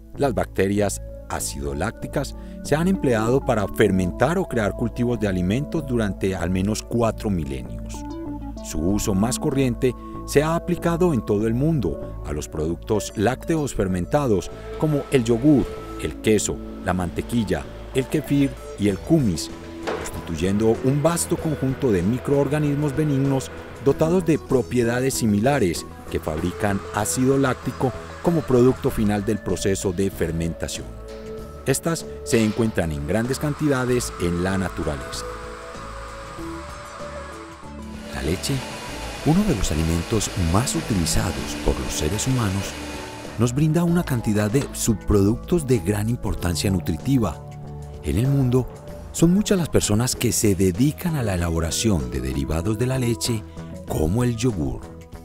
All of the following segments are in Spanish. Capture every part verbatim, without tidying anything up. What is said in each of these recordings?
Las bacterias acidolácticas se han empleado para fermentar o crear cultivos de alimentos durante al menos cuatro milenios. Su uso más corriente se ha aplicado en todo el mundo a los productos lácteos fermentados como el yogur, el queso, la mantequilla, el kefir y el kumis, constituyendo un vasto conjunto de microorganismos benignos dotados de propiedades similares que fabrican ácido láctico como producto final del proceso de fermentación. Estas se encuentran en grandes cantidades en la naturaleza. La leche, uno de los alimentos más utilizados por los seres humanos, nos brinda una cantidad de subproductos de gran importancia nutritiva. En el mundo, son muchas las personas que se dedican a la elaboración de derivados de la leche, como el yogur.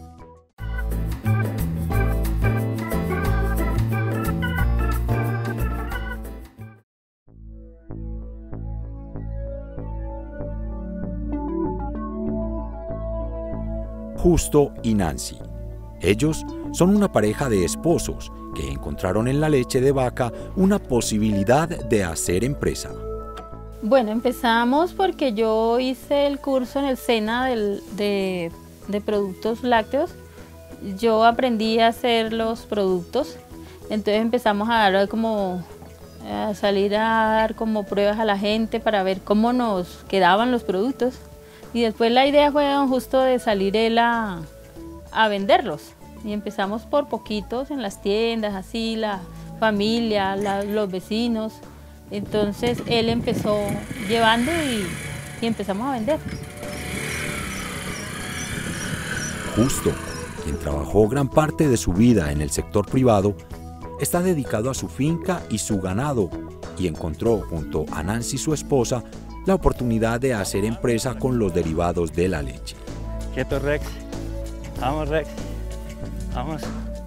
Justo y Nancy. Ellos son una pareja de esposos que encontraron en la leche de vaca una posibilidad de hacer empresa. Bueno, empezamos porque yo hice el curso en el SENA del, de, de productos lácteos. Yo aprendí a hacer los productos, entonces empezamos a dar como a salir a dar como pruebas a la gente para ver cómo nos quedaban los productos. Y después la idea fue don Justo de salir él a, a venderlos. Y empezamos por poquitos en las tiendas, así, la familia, la, los vecinos. Entonces él empezó llevando y, y empezamos a vender. Justo, quien trabajó gran parte de su vida en el sector privado, está dedicado a su finca y su ganado y encontró junto a Nancy, su esposa, la oportunidad de hacer empresa con los derivados de la leche. Quieto, Rex. Vamos, Rex. Vamos.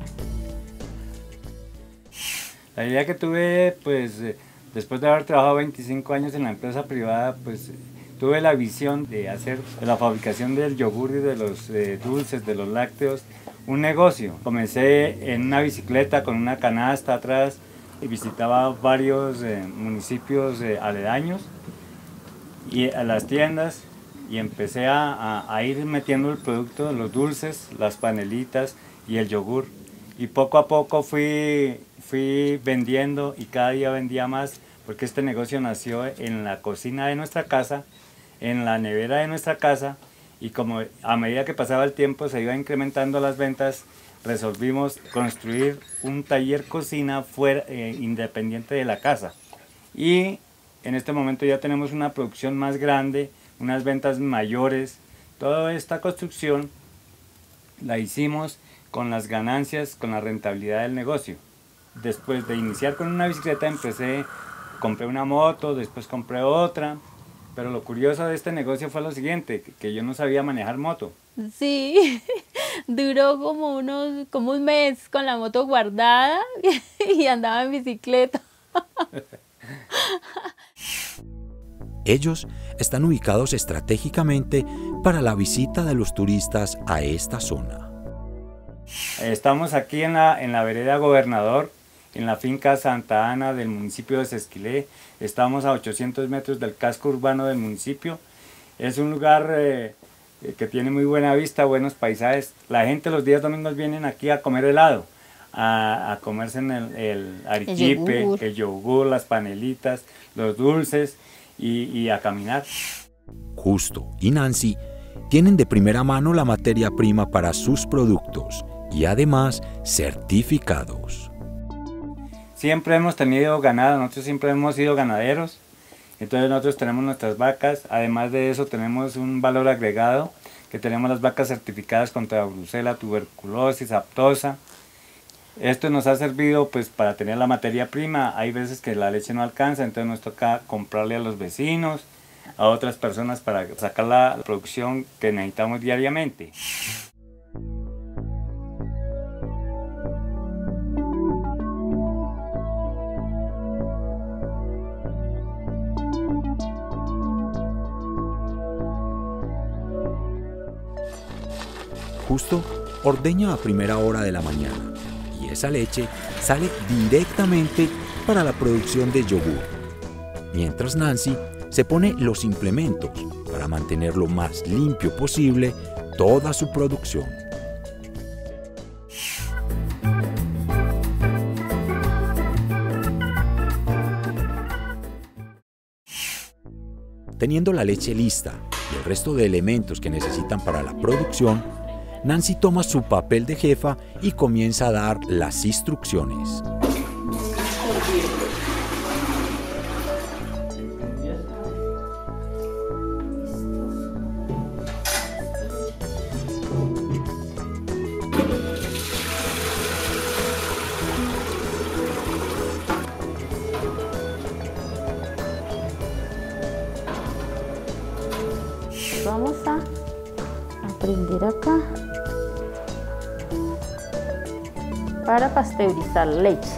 La idea que tuve, pues, después de haber trabajado veinticinco años en la empresa privada, pues, tuve la visión de hacer de la fabricación del yogur y de los eh, dulces, de los lácteos, un negocio. Comencé en una bicicleta con una canasta atrás y visitaba varios eh, municipios eh, aledaños y a las tiendas y empecé a, a, a ir metiendo el producto, los dulces, las panelitas y el yogur. Y poco a poco fui, fui vendiendo y cada día vendía más porque este negocio nació en la cocina de nuestra casa, en la nevera de nuestra casa y como a medida que pasaba el tiempo se iba incrementando las ventas, resolvimos construir un taller cocina fuera, eh, independiente de la casa. Y en este momento ya tenemos una producción más grande, unas ventas mayores. Toda esta construcción la hicimos con las ganancias, con la rentabilidad del negocio. Después de iniciar con una bicicleta empecé, compré una moto, después compré otra. Pero lo curioso de este negocio fue lo siguiente, que yo no sabía manejar moto. Sí, duró como, unos, como un mes con la moto guardada y andaba en bicicleta. Ellos están ubicados estratégicamente para la visita de los turistas a esta zona. Estamos aquí en la, en la vereda Gobernador, en la finca Santa Ana del municipio de Sesquilé. Estamos a ochocientos metros del casco urbano del municipio. Es un lugar eh, que tiene muy buena vista, buenos paisajes. La gente los días domingos vienen aquí a comer helado, a, a comerse en el, el arequipe, el yogur. el yogur, las panelitas, los dulces y, y a caminar. Justo y Nancy tienen de primera mano la materia prima para sus productos y además certificados. Siempre hemos tenido ganado, nosotros siempre hemos sido ganaderos, entonces nosotros tenemos nuestras vacas, además de eso tenemos un valor agregado, que tenemos las vacas certificadas contra brucela, tuberculosis, aftosa. Esto nos ha servido pues para tener la materia prima. Hay veces que la leche no alcanza, entonces nos toca comprarle a los vecinos, a otras personas para sacar la producción que necesitamos diariamente. Justo ordeña a primera hora de la mañana y esa leche sale directamente para la producción de yogur, mientras Nancy se pone los implementos para mantener lo más limpio posible toda su producción. Teniendo la leche lista y el resto de elementos que necesitan para la producción, Nancy toma su papel de jefa y comienza a dar las instrucciones. Vamos a prender acá para pasteurizar leche.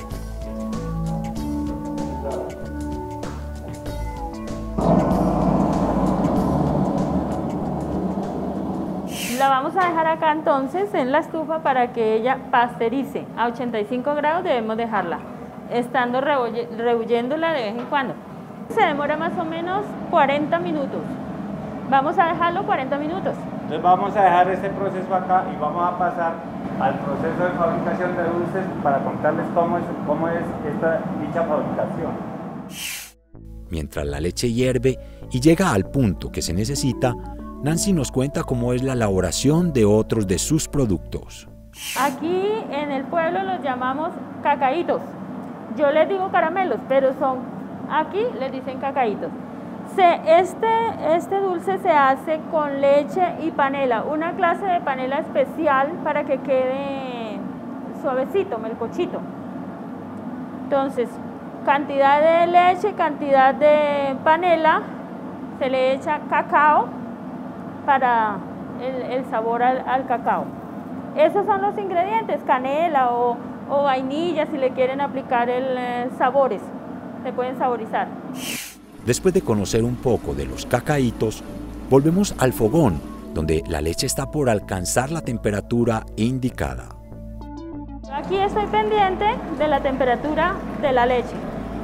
La vamos a dejar acá entonces en la estufa para que ella pasteurice. A ochenta y cinco grados debemos dejarla, estando rehuyéndola de vez en cuando. Se demora más o menos cuarenta minutos. Vamos a dejarlo cuarenta minutos. Entonces vamos a dejar este proceso acá y vamos a pasar al proceso de fabricación de dulces para contarles cómo es, cómo es esta dicha fabricación. Mientras la leche hierve y llega al punto que se necesita, Nancy nos cuenta cómo es la elaboración de otros de sus productos. Aquí en el pueblo los llamamos cacaitos. Yo les digo caramelos, pero son, aquí les dicen cacaitos. Se, este, este dulce se hace con leche y panela, una clase de panela especial para que quede suavecito, melcochito. Entonces, cantidad de leche, cantidad de panela, se le echa cacao para el, el sabor al, al cacao. Esos son los ingredientes, canela o, o vainilla si le quieren aplicar el eh, sabores, se pueden saborizar. Después de conocer un poco de los cacaitos, volvemos al fogón, donde la leche está por alcanzar la temperatura indicada. Aquí estoy pendiente de la temperatura de la leche.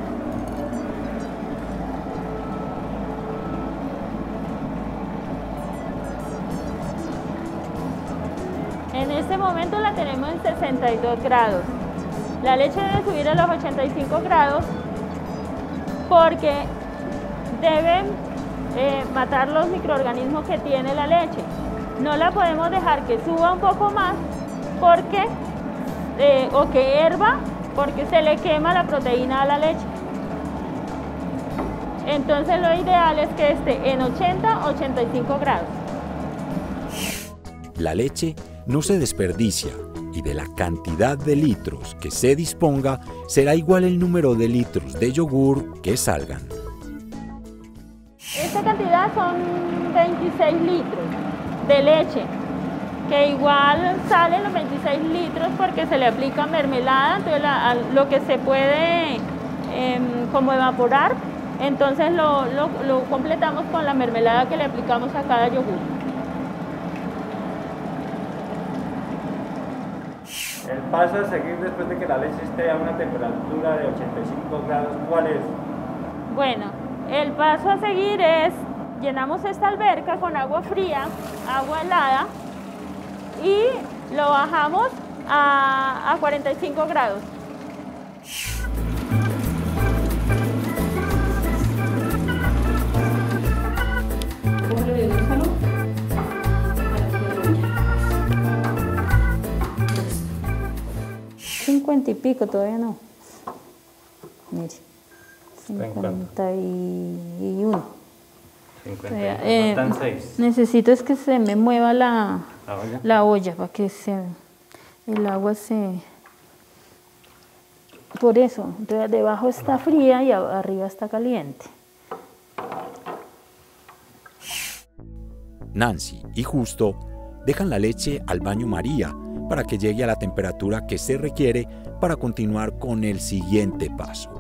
En este momento la tenemos en sesenta y dos grados. La leche debe subir a los ochenta y cinco grados porque deben eh, matar los microorganismos que tiene la leche. No la podemos dejar que suba un poco más porque, eh, o que hierva porque se le quema la proteína a la leche. Entonces lo ideal es que esté en ochenta a ochenta y cinco grados. La leche no se desperdicia y de la cantidad de litros que se disponga será igual el número de litros de yogur que salgan. Esta cantidad son veintiséis litros de leche, que igual salen los veintiséis litros porque se le aplica mermelada, entonces la, lo que se puede eh, como evaporar, entonces lo, lo, lo completamos con la mermelada que le aplicamos a cada yogur. El paso a seguir después de que la leche esté a una temperatura de ochenta y cinco grados, ¿cuál es? Bueno, el paso a seguir es, llenamos esta alberca con agua fría, agua helada, y lo bajamos a, a cuarenta y cinco grados. cincuenta y pico, todavía no. Mire, cincuenta y uno. cincuenta, eh, faltan seis. Necesito es que se me mueva la, ¿La olla? la olla para que se, el agua se... Por eso, entonces debajo está fría y arriba está caliente. Nancy y Justo dejan la leche al baño María para que llegue a la temperatura que se requiere para continuar con el siguiente paso.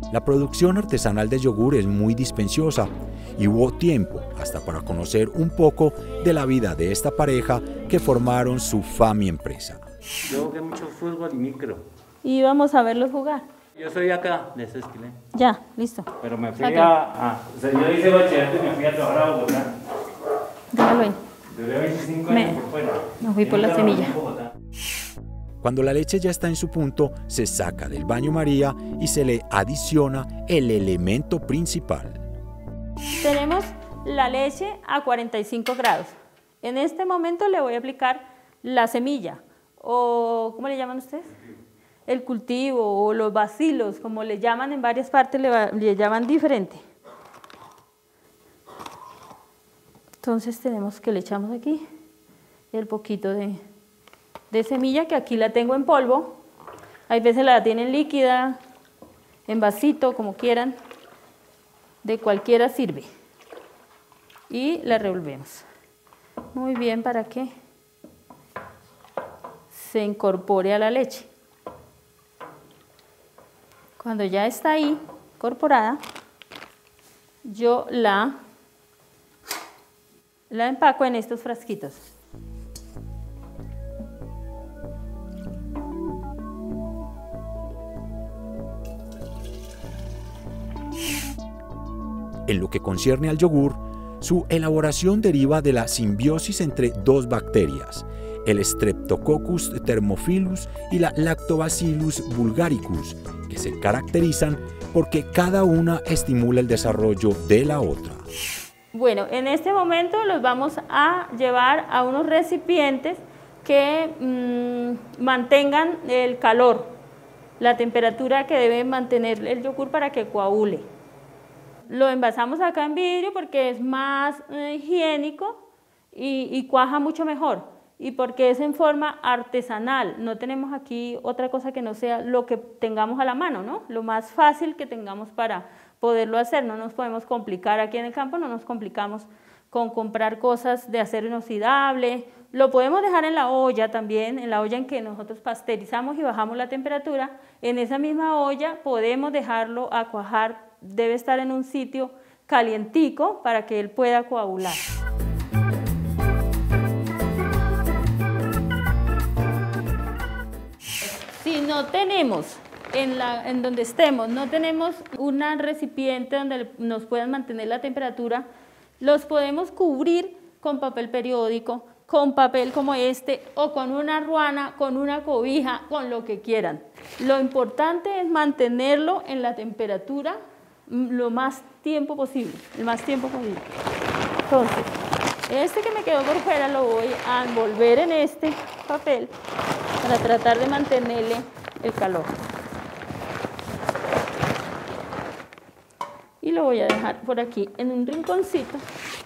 La producción artesanal de yogur es muy dispendiosa y hubo tiempo hasta para conocer un poco de la vida de esta pareja que formaron su Fami empresa. Yo jugué mucho fútbol y micro. Y vamos a verlos jugar. Yo soy acá, de ese esquilé. Ya, listo. Pero me fui Aquí. a, a... O sea, yo hice bachillerato y me fui a trabajar a Bogotá. Déjalo ahí. Duré veinticinco Me- años por fuera. me fui Y por la nunca trabajé semilla. en Bogotá. Cuando la leche ya está en su punto, se saca del baño María y se le adiciona el elemento principal. Tenemos la leche a cuarenta y cinco grados. En este momento le voy a aplicar la semilla, o ¿cómo le llaman ustedes? El cultivo o los bacilos, como le llaman en varias partes, le, va- le llaman diferente. Entonces tenemos que le echamos aquí el poquito de, de semilla, que aquí la tengo en polvo. Hay veces la tienen líquida, en vasito, como quieran. De cualquiera sirve. Y la revolvemos. Muy bien, para que se incorpore a la leche. Cuando ya está ahí incorporada, yo la, la empaco en estos frasquitos. En lo que concierne al yogur, su elaboración deriva de la simbiosis entre dos bacterias, el Streptococcus thermophilus y la Lactobacillus bulgaricus, que se caracterizan porque cada una estimula el desarrollo de la otra. Bueno, en este momento los vamos a llevar a unos recipientes que mmm, mantengan el calor, la temperatura que debe mantener el yogur para que coagule. Lo envasamos acá en vidrio porque es más eh, higiénico y, y cuaja mucho mejor, y porque es en forma artesanal. No tenemos aquí otra cosa que no sea lo que tengamos a la mano, ¿no? Lo más fácil que tengamos para poderlo hacer. No nos podemos complicar aquí en el campo, no nos complicamos con comprar cosas de acero inoxidable. Lo podemos dejar en la olla también, en la olla en que nosotros pasteurizamos y bajamos la temperatura. En esa misma olla podemos dejarlo a cuajar. Debe estar en un sitio calientico para que él pueda coagular. Si no tenemos, en, la, en donde estemos, no tenemos un recipiente donde nos puedan mantener la temperatura, los podemos cubrir con papel periódico, con papel como este, o con una ruana, con una cobija, con lo que quieran. Lo importante es mantenerlo en la temperatura lo más tiempo posible, el más tiempo posible. Entonces, este que me quedó por fuera lo voy a envolver en este papel para tratar de mantenerle el calor. Y lo voy a dejar por aquí en un rinconcito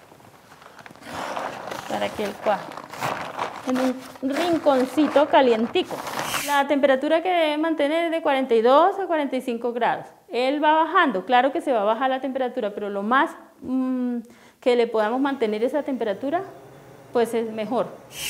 para que él cuaje. En un rinconcito calientico. La temperatura que debe mantener es de cuarenta y dos a cuarenta y cinco grados. Él va bajando, claro que se va a bajar la temperatura, pero lo más mmm, que le podamos mantener esa temperatura, pues es mejor.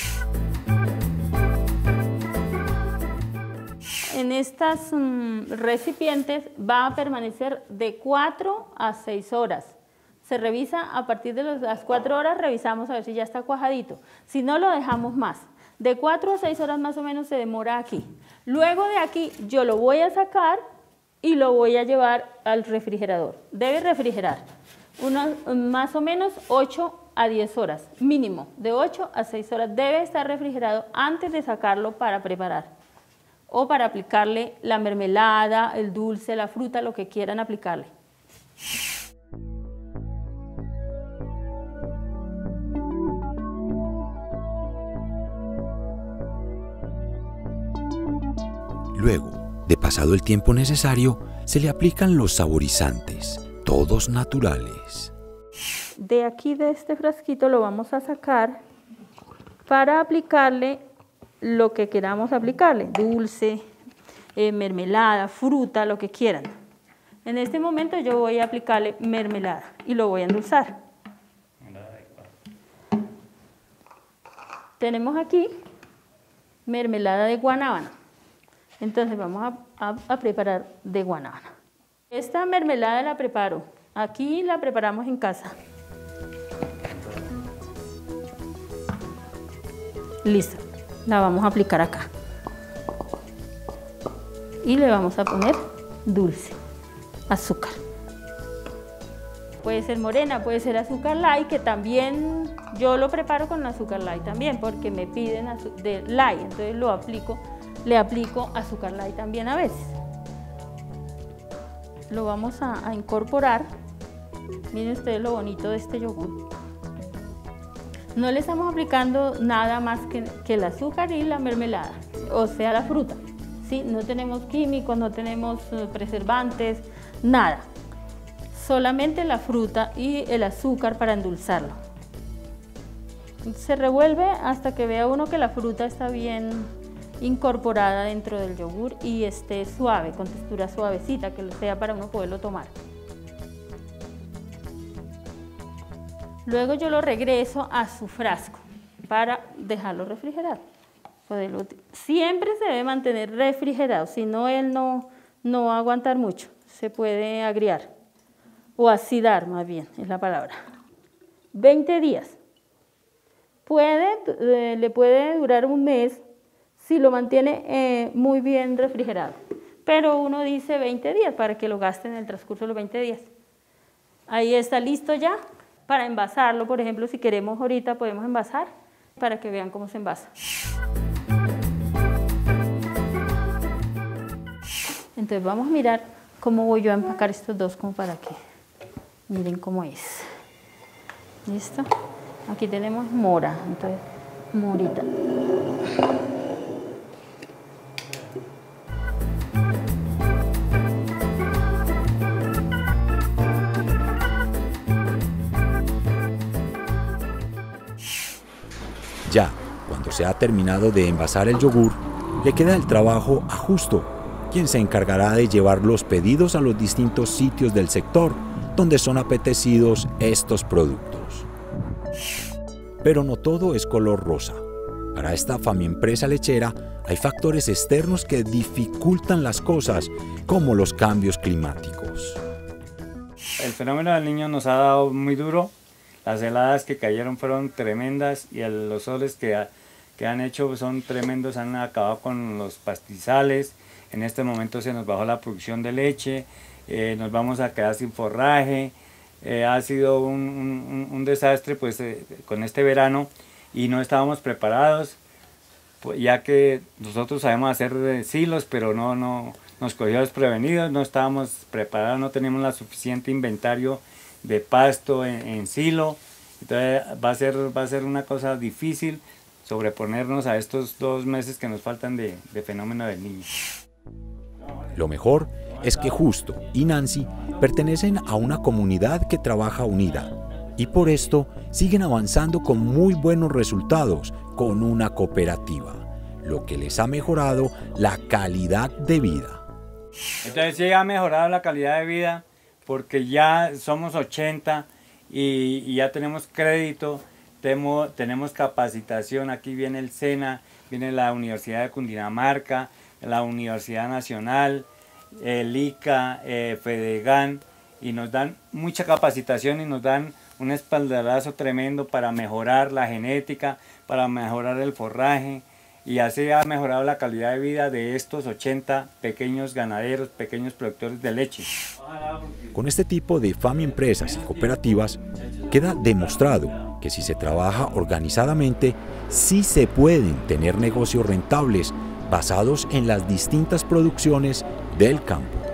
En estas mmm, recipientes va a permanecer de cuatro a seis horas. Se revisa a partir de las cuatro horas, revisamos a ver si ya está cuajadito. Si no, lo dejamos más. De cuatro a seis horas más o menos se demora aquí. Luego de aquí yo lo voy a sacar y lo voy a llevar al refrigerador. Debe refrigerar unos, más o menos ocho a diez horas, mínimo, de ocho a seis horas. Debe estar refrigerado antes de sacarlo para preparar o para aplicarle la mermelada, el dulce, la fruta, lo que quieran aplicarle. Luego, de pasado el tiempo necesario, se le aplican los saborizantes, todos naturales. De aquí, de este frasquito, lo vamos a sacar para aplicarle lo que queramos aplicarle, dulce, eh, mermelada, fruta, lo que quieran. En este momento yo voy a aplicarle mermelada y lo voy a endulzar. Tenemos aquí mermelada de guanábana. Entonces vamos a, a, a preparar de guanábana. Esta mermelada la preparo. Aquí la preparamos en casa. Listo. La vamos a aplicar acá. Y le vamos a poner dulce, azúcar. Puede ser morena, puede ser azúcar light, que también yo lo preparo con azúcar light también, porque me piden de light, entonces lo aplico, le aplico azúcar light también a veces. Lo vamos a, a incorporar. Miren ustedes lo bonito de este yogur. No le estamos aplicando nada más que, que el azúcar y la mermelada, o sea la fruta. ¿Sí? No tenemos químicos, no tenemos preservantes, nada. Solamente la fruta y el azúcar para endulzarlo. Se revuelve hasta que vea uno que la fruta está bien incorporada dentro del yogur y esté suave, con textura suavecita, que sea para uno poderlo tomar. Luego yo lo regreso a su frasco para dejarlo refrigerar. Siempre se debe mantener refrigerado, si no él no, no va a aguantar mucho, se puede agriar. O acidar, más bien, es la palabra. veinte días. Puede, eh, le puede durar un mes si lo mantiene eh, muy bien refrigerado. Pero uno dice veinte días para que lo gaste en el transcurso de los veinte días. Ahí está listo ya para envasarlo. Por ejemplo, si queremos ahorita podemos envasar para que vean cómo se envasa. Entonces vamos a mirar cómo voy yo a empacar estos dos como para que miren cómo es. ¿Listo? Aquí tenemos mora, entonces morita. Ya, cuando se ha terminado de envasar el yogur, le queda el trabajo a Justo, quien se encargará de llevar los pedidos a los distintos sitios del sector donde son apetecidos estos productos. Pero no todo es color rosa. Para esta Famiempresa lechera hay factores externos que dificultan las cosas, como los cambios climáticos. El fenómeno del Niño nos ha dado muy duro. Las heladas que cayeron fueron tremendas y el, los soles que, ha, que han hecho son tremendos, han acabado con los pastizales. En este momento se nos bajó la producción de leche, eh, nos vamos a quedar sin forraje. Eh, ha sido un, un, un desastre pues, eh, con este verano y no estábamos preparados, pues, ya que nosotros sabemos hacer eh, silos, pero no, no nos cogió desprevenidos, no estábamos preparados, no teníamos la suficiente inventario de pasto en, en silo. Entonces va a ser, va a ser una cosa difícil sobreponernos a estos dos meses que nos faltan de, de fenómeno del Niño. Lo mejor es que Justo y Nancy pertenecen a una comunidad que trabaja unida y por esto siguen avanzando con muy buenos resultados con una cooperativa, lo que les ha mejorado la calidad de vida. Entonces sí ha mejorado la calidad de vida porque ya somos ochenta y, y ya tenemos crédito, temo, tenemos capacitación. Aquí viene el SENA, viene la Universidad de Cundinamarca, la Universidad Nacional, el ICA, eh, FEDEGAN, y nos dan mucha capacitación y nos dan un espaldarazo tremendo para mejorar la genética, para mejorar el forraje, y así ha mejorado la calidad de vida de estos ochenta pequeños ganaderos, pequeños productores de leche. Con este tipo de Famiempresas y cooperativas queda demostrado que si se trabaja organizadamente, sí se pueden tener negocios rentables basados en las distintas producciones del campo.